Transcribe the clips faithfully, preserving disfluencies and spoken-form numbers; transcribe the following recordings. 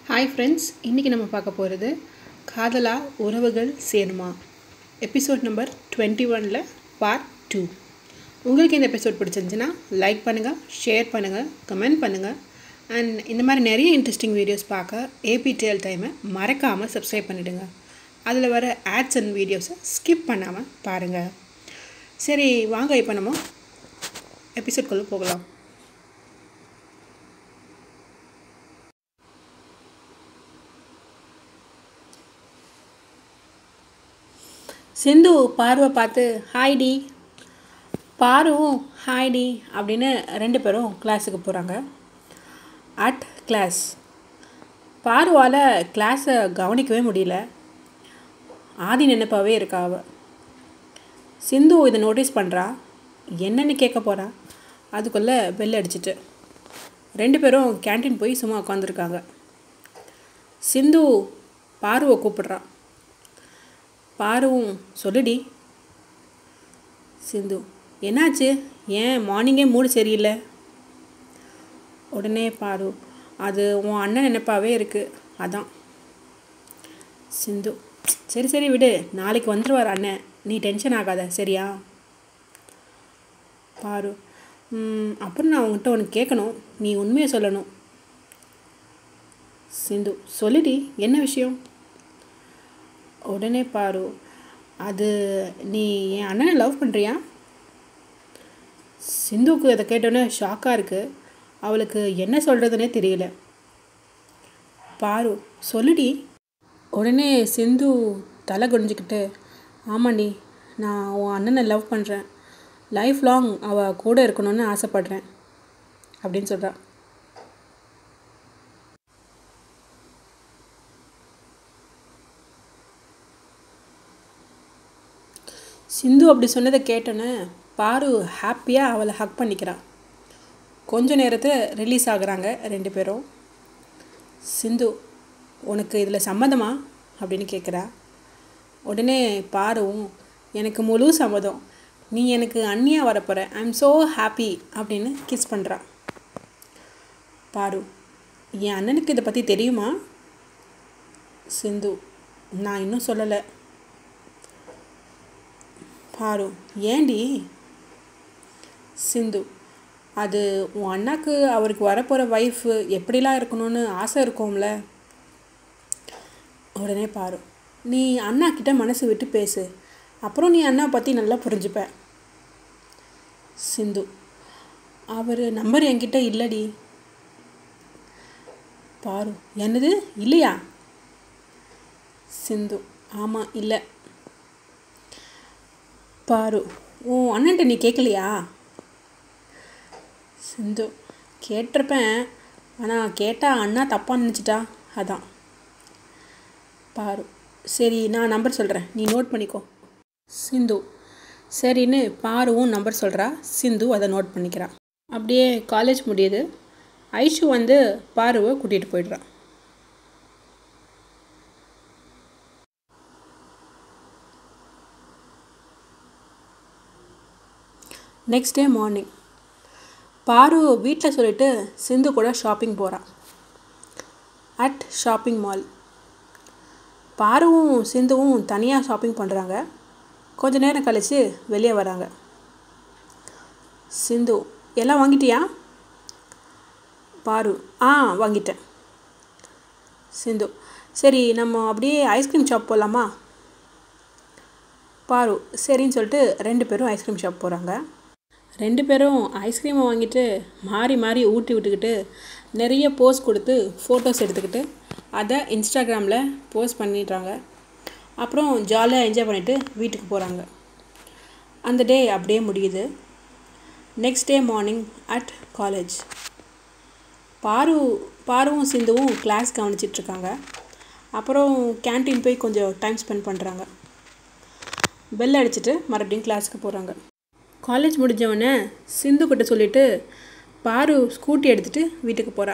Hi friends, இன்றைக்கி நம்ம பார்க்க போகிறது காதலா உறவுகள் சேருமா எபிசோட் நம்பர் டுவெண்ட்டி ஒனில் பார்ட் டூ. உங்களுக்கு இந்த எபிசோட் பிடிச்சிருந்துச்சுன்னா லைக் பண்ணுங்கள், ஷேர் பண்ணுங்கள், கமெண்ட் பண்ணுங்கள். அண்ட் இந்த மாதிரி நிறைய இன்ட்ரெஸ்டிங் வீடியோஸ் பார்க்க ஏபிடிஎல் டைமை மறக்காமல் சப்ஸ்கிரைப் பண்ணிவிடுங்க. அதில் வர ஆட்ஸ் அண்ட் வீடியோஸை ஸ்கிப் பண்ணாமல் பாருங்கள். சரி, வாங்க இப்போ நம்ம எபிசோட்குள்ளே போகலாம். சிந்து பார்வை பார்த்து ஹாய்டி, பாருவும் ஹாய்டி அப்படின்னு ரெண்டு பேரும் கிளாஸுக்கு போகிறாங்க. அட் கிளாஸ் பாருவால் கிளாஸை கவனிக்கவே முடியல. ஆதி நினைப்பாவே இருக்கா அவ. சிந்து இதை நோட்டீஸ் பண்ணுறா. என்னென்னு கேட்க போகிறா. அதுக்குள்ளே பெல் அடிச்சிட்டு ரெண்டு பேரும் கேன்டீன் போய் சும்மா உட்காந்துருக்காங்க. சிந்து பாருவை கூப்பிடுறா. பாருவும் சொல்லுடி. சிந்து என்னாச்சு, ஏன் மார்னிங்கே மூடு சரியில்லை? உடனே பாரு, அது உன் அண்ணன் நினைப்பாவே இருக்குது, அதான். சிந்து சரி சரி விடு, நாளைக்கு வந்துடுவார் அண்ணன், நீ டென்ஷன் ஆகாத சரியா? பாரு அப்புறம் நான் உங்கள்கிட்ட ஒன்று கேட்கணும், நீ உண்மையை சொல்லணும். சிந்து சொல்லுடி, என்ன விஷயம்? உடனே பாரு, அது நீ என் அண்ணனை லவ் பண்ணுறியா? சிந்துவுக்கு அதை கேட்டோன்னே ஷாக்காக இருக்குது. அவளுக்கு என்ன சொல்கிறதுனே தெரியல. பாரு சொல்லுடி. உடனே சிந்து தலை குனிஞ்சிக்கிட்டு, ஆமாண்டி, நான் உன் அண்ணனை லவ் பண்ணுறேன், லைஃப் லாங் அவள் கூட இருக்கணும்னு ஆசைப்பட்றேன் அப்படின்னு சொல்கிறான். சிந்து அப்படி சொன்னதை கேட்டோன்னே பாரு ஹாப்பியாக அவளை ஹக் பண்ணிக்கிறான். கொஞ்ச நேரத்தில் ரிலீஸ் ஆகுறாங்க ரெண்டு பேரும். சிந்து உனக்கு இதில் சம்மதமா அப்படின்னு கேட்குறா. உடனே பாருவும் எனக்கு முழு சம்மதம், நீ எனக்கு அண்ணியாக வரப்போகிற, ஐ எம் ஸோ ஹாப்பி அப்படின்னு கிஸ் பண்ணுறா. பாரு என் அண்ணனுக்கு இதை பற்றி தெரியுமா? சிந்து நான் இன்னும் சொல்லலை. பாரு ஏண்டி? சிந்து அது உன் அண்ணாக்கு அவருக்கு வரப்போகிற ஒய்ஃபு எப்படிலாம் இருக்கணும்னு ஆசை இருக்கும்ல. உடனே பாரு, நீ அண்ணா கிட்ட மனசு விட்டு பேசு, அப்புறம் நீ அண்ணா பற்றி நல்லா புரிஞ்சுப்ப. சிந்து அவர் நம்பர் என்கிட்ட இல்லடி. பாரு என்னது இல்லையா? சிந்து ஆமாம் இல்லை. பாரு உன் அண்ணன்ட்ட நீ கேட்கலையா? சிந்து கேட்டிருப்பேன், ஆனால் கேட்டால் அண்ணா தப்பாக நினச்சிட்டா, அதான். பாரு சரி நான் நம்பர் சொல்கிறேன், நீ நோட் பண்ணிக்கோ. சிந்து சரின்னு பாருவும் நம்பர் சொல்கிறா. சிந்து அதை நோட் பண்ணிக்கிறான். அப்படியே காலேஜ் முடியுது. ஐஷு வந்து பாருவை கூட்டிகிட்டு போயிடுறான். நெக்ஸ்ட் டே மார்னிங் பாரு வீட்டில் சொல்லிவிட்டு சிந்து கூட ஷாப்பிங் போகிறான். அட் ஷாப்பிங் மால் பாருவும் சிந்துவும் தனியாக ஷாப்பிங் பண்ணுறாங்க. கொஞ்ச நேரம் கழித்து வெளியே வராங்க. சிந்து எல்லாம் வாங்கிட்டியா? பாரு ஆ வாங்கிட்டேன். சிந்து சரி நம்ம அப்படியே ஐஸ்கிரீம் ஷாப் போகலாமா? பாரு சரின்னு சொல்லிட்டு ரெண்டு பேரும் ஐஸ்கிரீம் ஷாப் போகிறாங்க. ரெண்டு பேரும் ஐஸ்கிரீமை வாங்கிட்டு மாறி மாறி ஊட்டி விட்டுக்கிட்டு நிறைய போஸ் கொடுத்து ஃபோட்டோஸ் எடுத்துக்கிட்டு அதை இன்ஸ்டாகிராமில் போஸ்ட் பண்ணிடுறாங்க. அப்புறம் ஜாலியாக என்ஜாய் பண்ணிவிட்டு வீட்டுக்கு போகிறாங்க. அந்த டே அப்படியே முடியுது. Next day morning at college Paaru பாருவும் சிந்துவும் கிளாஸ் கவனிச்சிட்ருக்காங்க. அப்புறம் கேன்டீன் போய் கொஞ்சம் டைம் ஸ்பெண்ட் பண்ணுறாங்க. பெல் அடிச்சுட்டு மறுபடியும் கிளாஸுக்கு போகிறாங்க. காலேஜ் முடிஞ்சவொடனே சிந்து கிட்ட சொல்லிவிட்டு பாரு ஸ்கூட்டி எடுத்துகிட்டு வீட்டுக்கு போகிறா.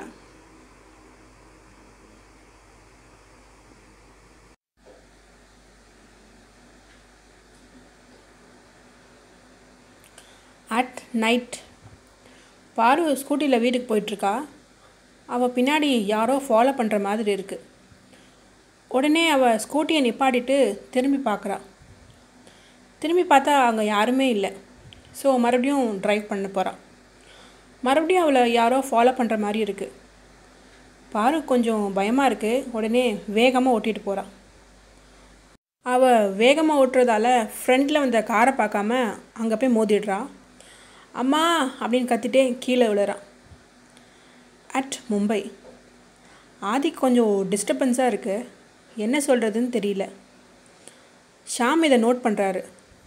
அட் நைட் பாரு ஸ்கூட்டியில் வீட்டுக்கு போயிட்டுருக்கா. அவள் பின்னாடி யாரோ ஃபாலோ பண்ணுற மாதிரி இருக்குது. உடனே அவள் ஸ்கூட்டியை நிப்பாட்டிட்டு திரும்பி பார்க்குறா. திரும்பி பார்த்தா அங்கே யாருமே இல்லை. ஸோ மறுபடியும் ட்ரைவ் பண்ண போகிறாள். மறுபடியும் அவளை யாரோ ஃபாலோ பண்ணுற மாதிரி இருக்குது. பாரு கொஞ்சம் பயமாக இருக்குது. உடனே வேகமாக ஓட்டிகிட்டு போகிறாள். அவள் வேகமாக ஓட்டுறதால ஃப்ரண்டில் வந்த காரை பார்க்காம அங்கே போய் மோதிடுறா. அம்மா அப்படின்னு கத்திட்டே கீழே விழுறான். அட் மும்பை. ஆதி கொஞ்சம் டிஸ்டர்பன்ஸாக இருக்குது. என்ன சொல்கிறதுன்னு தெரியல. ஷாம் இதை நோட் பண்ணுறாரு.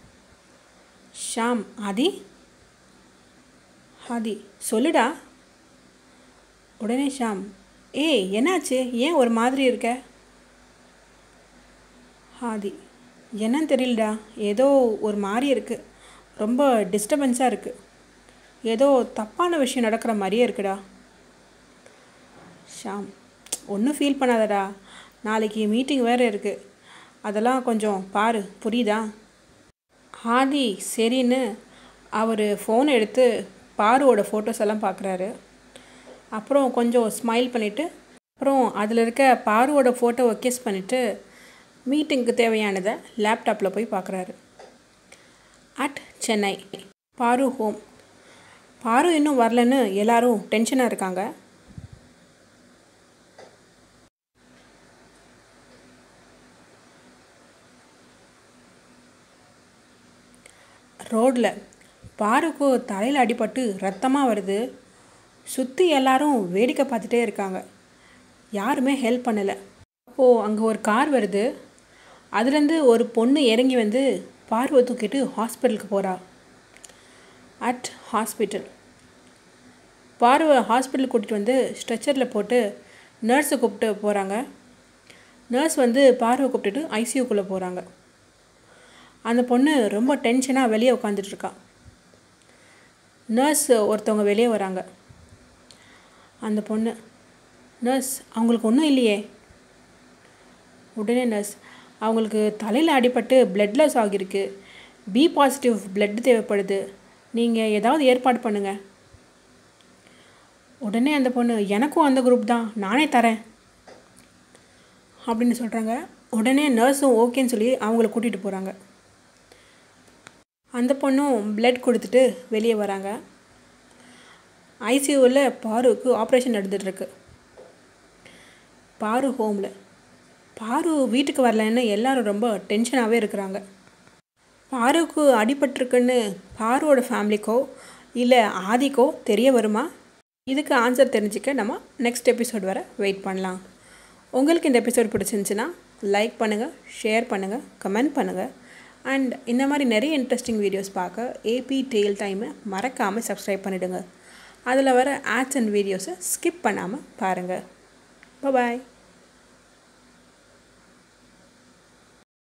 ஷாம், ஆதி ஆதி சொல்லுடா. உடனே ஷாம், ஏய் என்னாச்சு, ஏன் ஒரு மாதிரி இருக்க? ஆதி, என்னன்னு தெரியலடா, ஏதோ ஒரு மாதிரி இருக்குது, ரொம்ப டிஸ்டர்பன்ஸாக இருக்குது, ஏதோ தப்பான விஷயம் நடக்கிற மாதிரியே இருக்குடா. ஷாம், ஒன்றும் ஃபீல் பண்ணாதடா, நாளைக்கு மீட்டிங் வேறு இருக்குது, அதெல்லாம் கொஞ்சம் பாரு, புரியுதா? ஆதி சரின்னு அவர் ஃபோனை எடுத்து பாருவோட ஃபோட்டோஸ் எல்லாம் பார்க்குறாரு. அப்புறம் கொஞ்சம் ஸ்மைல் பண்ணிவிட்டு அப்புறம் அதில் இருக்க பாருவோட ஃபோட்டோவை கிஸ் பண்ணிவிட்டு மீட்டிங்க்கு தேவையானதை லேப்டாப்பில் போய் பார்க்குறாரு. அட் சென்னை. பாரு ஹோம். பாரு இன்னும் வரலன்னு எல்லாரும் டென்ஷனாக இருக்காங்க. ரோடில் பாருக்கு தலையில் அடிபட்டு ரத்தமாக வருது. சுற்றி எல்லாரும் வேடிக்கை பார்த்துட்டே இருக்காங்க. யாருமே ஹெல்ப் பண்ணலை. அப்போது அங்கே ஒரு கார் வருது. அதுலேருந்து ஒரு பொண்ணு இறங்கி வந்து பார்வை தூக்கிட்டு ஹாஸ்பிட்டலுக்கு போகிறா. At hospital. பார்வை ஹாஸ்பிட்டலுக்கு கூட்டிகிட்டு வந்து ஸ்ட்ரெச்சரில் போட்டு நர்ஸை கூப்பிட்டு போகிறாங்க. நர்ஸ் வந்து பார்வை கூப்பிட்டுட்டு ஐசியூக்குள்ளே போகிறாங்க. அந்த பொண்ணு ரொம்ப டென்ஷனாக வெளியே உட்காந்துட்ருக்கா. நர்ஸ் ஒருத்தவங்க வெளியே வராங்க. அந்த பொண்ணு, நர்ஸ் அவங்களுக்கு ஒன்றும் இல்லையே. உடனே நர்ஸ், அவங்களுக்கு தலையில் அடிபட்டு பிளட் லாஸ் ஆகியிருக்கு, பி பாசிட்டிவ் பிளட் தேவைப்படுது, நீங்கள் ஏதாவது ஏற்பாடு பண்ணுங்கள். உடனே அந்த பொண்ணு, எனக்கும் அந்த குரூப் தான், நானே தரேன் அப்படின்னு சொல்கிறாங்க. உடனே நர்ஸும் ஓகேன்னு சொல்லி அவங்கள கூட்டிகிட்டு போகிறாங்க. அந்த பொண்ணும் பிளட் கொடுத்துட்டு வெளியே வராங்க. ஐசியூவில் பாருக்கு ஆப்ரேஷன் நடந்துகிட்ருக்கு. பாரு ஹோமில். பாரு வீட்டுக்கு வரலன்னு எல்லாரும் ரொம்ப டென்ஷனாகவே இருக்கிறாங்க. பாருக்கு அடிபட்டிருக்குன்னு பாருவோட ஃபேமிலிக்கோ இல்லை ஆதிக்கோ தெரிய வருமா? இதுக்கு ஆன்சர் தெரிஞ்சுக்க நம்ம நெக்ஸ்ட் எபிசோட் வர வெயிட் பண்ணலாம். உங்களுக்கு இந்த எபிசோட் பிடிச்சிருந்துச்சுன்னா லைக் பண்ணுங்கள், ஷேர் பண்ணுங்கள், கமெண்ட் பண்ணுங்கள். அண்ட் இந்த மாதிரி நிறைய இன்ட்ரெஸ்டிங் வீடியோஸ் பார்க்க ஏபி டெயில் டைமை மறக்காமல் சப்ஸ்கிரைப் பண்ணிவிடுங்க. அதில் வர ஆட்ஸ் அண்ட் வீடியோஸை ஸ்கிப் பண்ணாமல் பாருங்கள். பாய்.